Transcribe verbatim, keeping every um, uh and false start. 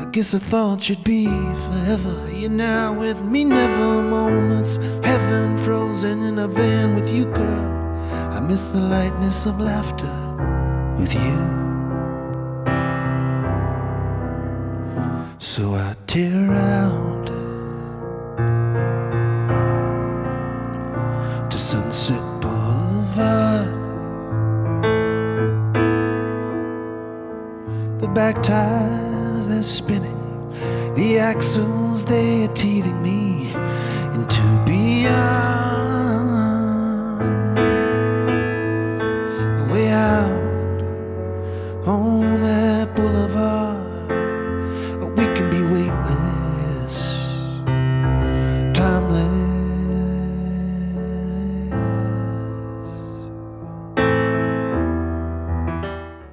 Guess I thought you'd be forever. You're now with me, never moments. Heaven frozen in a van with you, girl. I miss the lightness of laughter with you. So I tear out to Sunset Boulevard. The back tires, they're spinning. The axles, they are teething me into beyond. Way out on that boulevard.